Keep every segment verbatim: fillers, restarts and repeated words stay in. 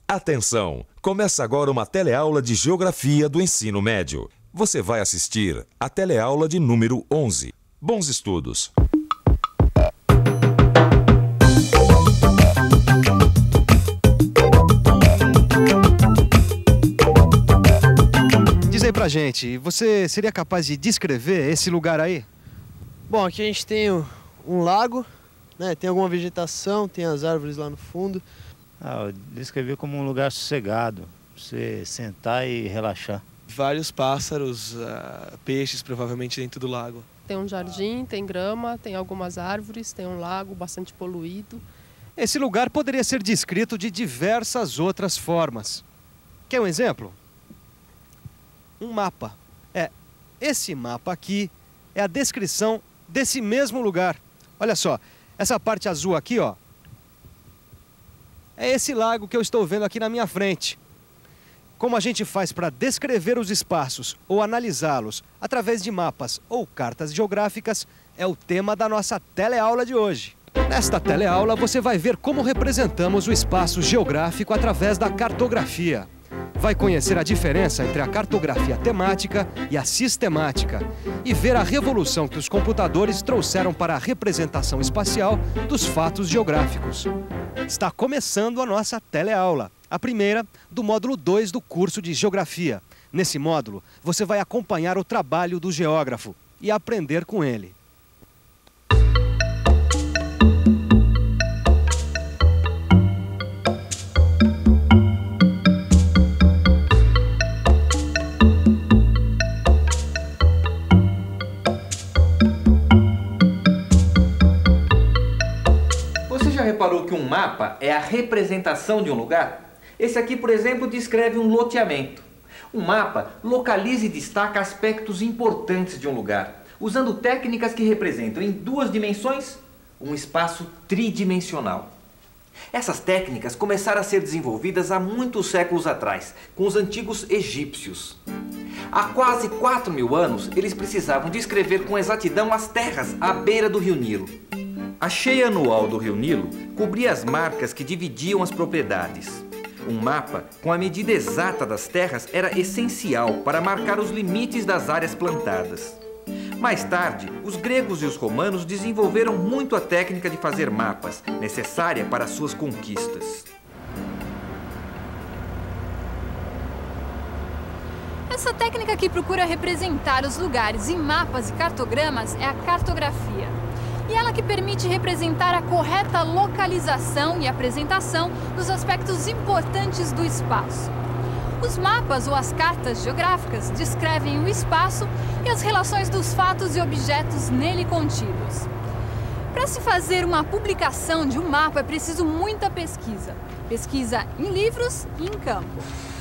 Atenção! Começa agora uma teleaula de Geografia do Ensino Médio. Você vai assistir a teleaula de número onze. Bons estudos! Diz aí pra gente, você seria capaz de descrever esse lugar aí? Bom, aqui a gente tem um lago, né? Tem alguma vegetação, tem as árvores lá no fundo. Ah, eu descrevi como um lugar sossegado, pra você sentar e relaxar. Vários pássaros, uh, peixes provavelmente dentro do lago. Tem um jardim, tem grama, tem algumas árvores, tem um lago bastante poluído. Esse lugar poderia ser descrito de diversas outras formas. Quer um exemplo? Um mapa. É, esse mapa aqui é a descrição desse mesmo lugar. Olha só, essa parte azul aqui, ó, é esse lago que eu estou vendo aqui na minha frente. Como a gente faz para descrever os espaços ou analisá-los através de mapas ou cartas geográficas, é o tema da nossa teleaula de hoje. Nesta teleaula você vai ver como representamos o espaço geográfico através da cartografia. Vai conhecer a diferença entre a cartografia temática e a sistemática e ver a revolução que os computadores trouxeram para a representação espacial dos fatos geográficos. Está começando a nossa teleaula, a primeira do módulo dois do curso de Geografia. Nesse módulo, você vai acompanhar o trabalho do geógrafo e aprender com ele. Reparou que um mapa é a representação de um lugar? Esse aqui, por exemplo, descreve um loteamento. Um mapa localiza e destaca aspectos importantes de um lugar, usando técnicas que representam em duas dimensões um espaço tridimensional. Essas técnicas começaram a ser desenvolvidas há muitos séculos atrás, com os antigos egípcios. Há quase quatro mil anos, eles precisavam descrever com exatidão as terras à beira do rio Nilo. A cheia anual do rio Nilo cobria as marcas que dividiam as propriedades. Um mapa com a medida exata das terras era essencial para marcar os limites das áreas plantadas. Mais tarde, os gregos e os romanos desenvolveram muito a técnica de fazer mapas, necessária para suas conquistas. Essa técnica que procura representar os lugares em mapas e cartogramas é a cartografia. E ela que permite representar a correta localização e apresentação dos aspectos importantes do espaço. Os mapas ou as cartas geográficas descrevem o espaço e as relações dos fatos e objetos nele contidos. Para se fazer uma publicação de um mapa é preciso muita pesquisa. Pesquisa em livros e em campo.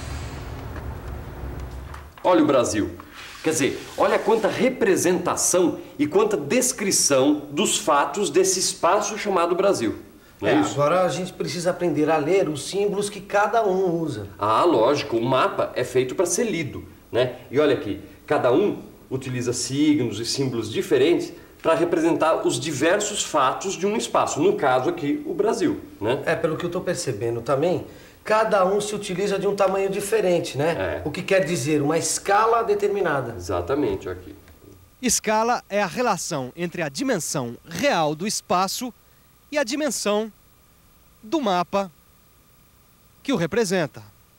Olha o Brasil. Quer dizer, olha quanta representação e quanta descrição dos fatos desse espaço chamado Brasil. Não é, é isso? Agora a gente precisa aprender a ler os símbolos que cada um usa. Ah, lógico. O mapa é feito para ser lido, né? E olha aqui, cada um utiliza signos e símbolos diferentes para representar os diversos fatos de um espaço. No caso aqui, o Brasil, né? É, pelo que eu estou percebendo também, cada um se utiliza de um tamanho diferente, né? É. O que quer dizer uma escala determinada. Exatamente, aqui. Escala é a relação entre a dimensão real do espaço e a dimensão do mapa que o representa.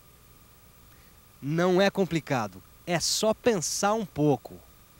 Não é complicado, é só pensar um pouco.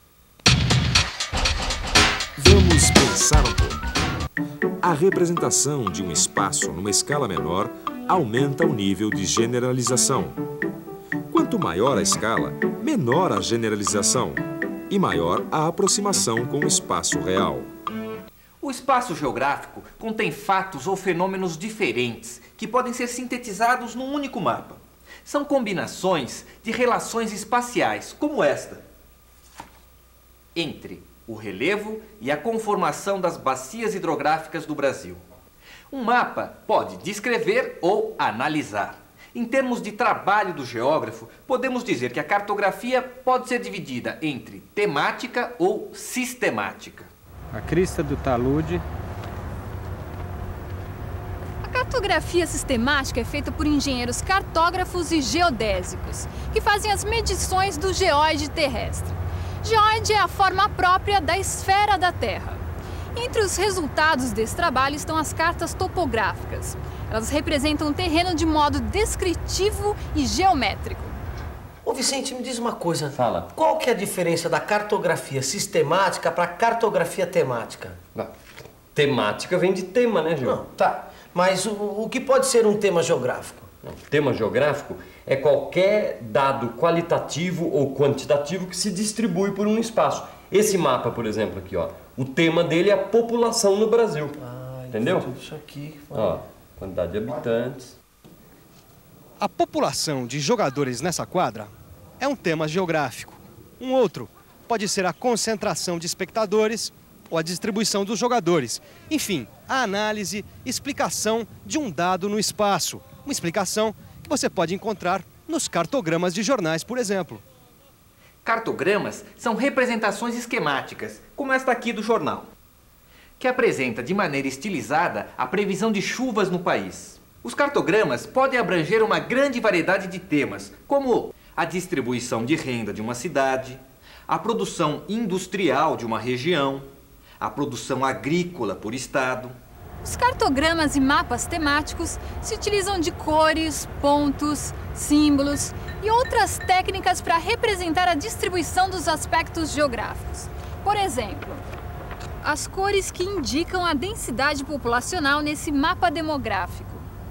Vamos pensar um pouco. A representação de um espaço numa escala menor aumenta o nível de generalização. Quanto maior a escala, menor a generalização e maior a aproximação com o espaço real. O espaço geográfico contém fatos ou fenômenos diferentes que podem ser sintetizados num único mapa. São combinações de relações espaciais, como esta, entre o relevo e a conformação das bacias hidrográficas do Brasil. Um mapa pode descrever ou analisar. Em termos de trabalho do geógrafo, podemos dizer que a cartografia pode ser dividida entre temática ou sistemática. A crista do talude. A cartografia sistemática é feita por engenheiros cartógrafos e geodésicos, que fazem as medições do geóide terrestre. Geóide é a forma própria da esfera da Terra. Entre os resultados desse trabalho estão as cartas topográficas. Elas representam o terreno de modo descritivo e geométrico. Ô Vicente, me diz uma coisa. Fala. Qual que é a diferença da cartografia sistemática para a cartografia temática? Não. Temática vem de tema, né, Gil? Não, tá. Mas o, o que pode ser um tema geográfico? Não. Tema geográfico é qualquer dado qualitativo ou quantitativo que se distribui por um espaço. Esse mapa, por exemplo, aqui, ó. O tema dele é a população no Brasil. Ah, entendeu? Tudo isso aqui. Ó, quantidade de habitantes. A população de jogadores nessa quadra é um tema geográfico. Um outro pode ser a concentração de espectadores ou a distribuição dos jogadores. Enfim, a análise, explicação de um dado no espaço. Uma explicação que você pode encontrar nos cartogramas de jornais, por exemplo. Cartogramas são representações esquemáticas, como esta aqui do jornal, que apresenta de maneira estilizada a previsão de chuvas no país. Os cartogramas podem abranger uma grande variedade de temas, como a distribuição de renda de uma cidade, a produção industrial de uma região, a produção agrícola por estado. Os cartogramas e mapas temáticos se utilizam de cores, pontos, símbolos e outras técnicas para representar a distribuição dos aspectos geográficos. Por exemplo, as cores que indicam a densidade populacional nesse mapa demográfico.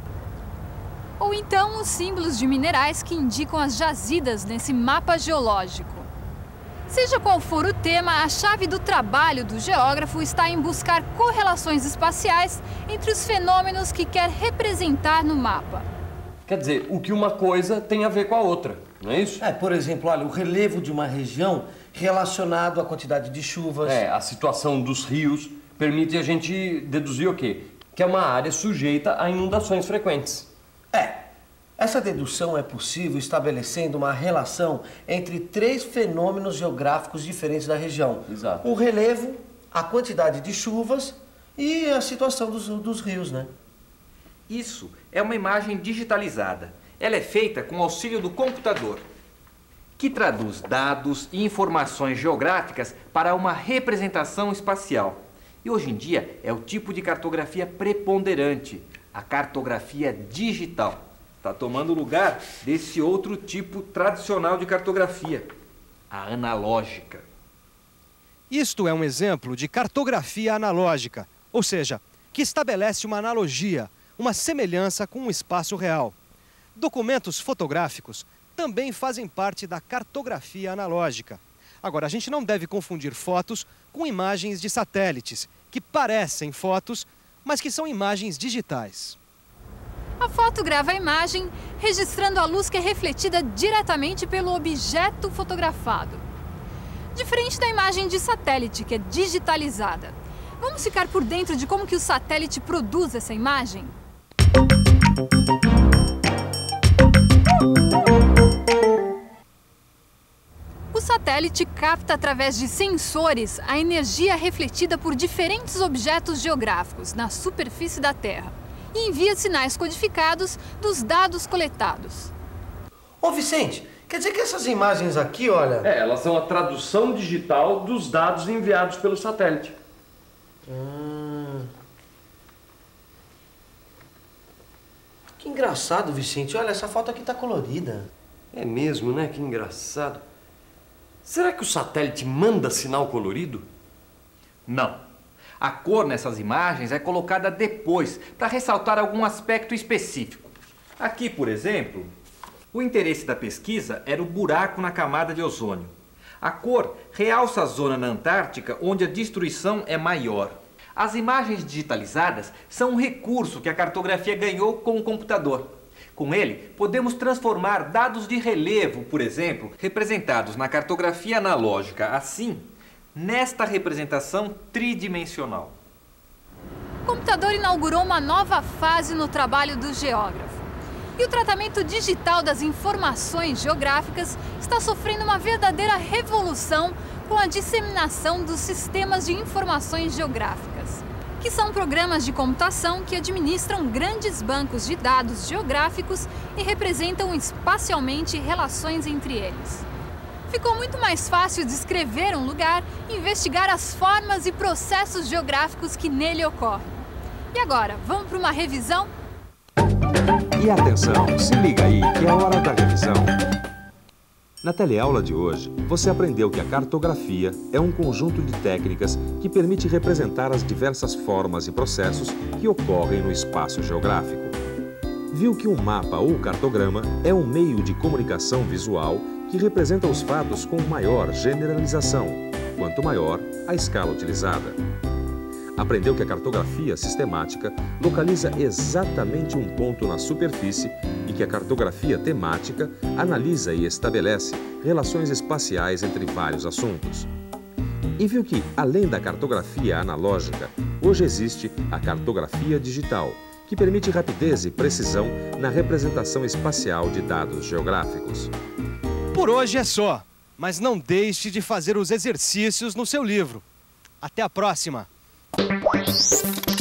Ou então os símbolos de minerais que indicam as jazidas nesse mapa geológico. Seja qual for o tema, a chave do trabalho do geógrafo está em buscar correlações espaciais entre os fenômenos que quer representar no mapa. Quer dizer, o que uma coisa tem a ver com a outra, não é isso? É, por exemplo, olha, o relevo de uma região relacionado à quantidade de chuvas. É, a situação dos rios permite a gente deduzir o quê? Que é uma área sujeita a inundações frequentes. É. Essa dedução é possível estabelecendo uma relação entre três fenômenos geográficos diferentes da região. Exato. O relevo, a quantidade de chuvas e a situação dos, dos rios, né? Isso é uma imagem digitalizada. Ela é feita com auxílio do computador, que traduz dados e informações geográficas para uma representação espacial. E hoje em dia é o tipo de cartografia preponderante, a cartografia digital. Está tomando lugar desse outro tipo tradicional de cartografia, a analógica. Isto é um exemplo de cartografia analógica, ou seja, que estabelece uma analogia, uma semelhança com o espaço real. Documentos fotográficos também fazem parte da cartografia analógica. Agora, a gente não deve confundir fotos com imagens de satélites, que parecem fotos, mas que são imagens digitais. A foto grava a imagem, registrando a luz que é refletida diretamente pelo objeto fotografado. Diferente da imagem de satélite, que é digitalizada. Vamos ficar por dentro de como que o satélite produz essa imagem? O satélite capta através de sensores a energia refletida por diferentes objetos geográficos na superfície da Terra e envia sinais codificados dos dados coletados. Ô Vicente, quer dizer que essas imagens aqui, olha... É, elas são a tradução digital dos dados enviados pelo satélite. Hum... Que engraçado, Vicente. Olha, essa foto aqui tá colorida. É mesmo, né? Que engraçado. Será que o satélite manda sinal colorido? Não. A cor nessas imagens é colocada depois, para ressaltar algum aspecto específico. Aqui, por exemplo, o interesse da pesquisa era o buraco na camada de ozônio. A cor realça a zona na Antártica, onde a destruição é maior. As imagens digitalizadas são um recurso que a cartografia ganhou com o computador. Com ele, podemos transformar dados de relevo, por exemplo, representados na cartografia analógica assim, nesta representação tridimensional. O computador inaugurou uma nova fase no trabalho do geógrafo. E o tratamento digital das informações geográficas está sofrendo uma verdadeira revolução com a disseminação dos sistemas de informações geográficas, que são programas de computação que administram grandes bancos de dados geográficos e representam espacialmente relações entre eles. Ficou muito mais fácil descrever um lugar e investigar as formas e processos geográficos que nele ocorrem. E agora, vamos para uma revisão? E atenção, se liga aí que é a hora da revisão. Na teleaula de hoje, você aprendeu que a cartografia é um conjunto de técnicas que permite representar as diversas formas e processos que ocorrem no espaço geográfico. Viu que um mapa ou cartograma é um meio de comunicação visual que representa os fatos com maior generalização, quanto maior a escala utilizada. Aprendeu que a cartografia sistemática localiza exatamente um ponto na superfície e que a cartografia temática analisa e estabelece relações espaciais entre vários assuntos. E viu que, além da cartografia analógica, hoje existe a cartografia digital, que permite rapidez e precisão na representação espacial de dados geográficos. Por hoje é só, mas não deixe de fazer os exercícios no seu livro. Até a próxima!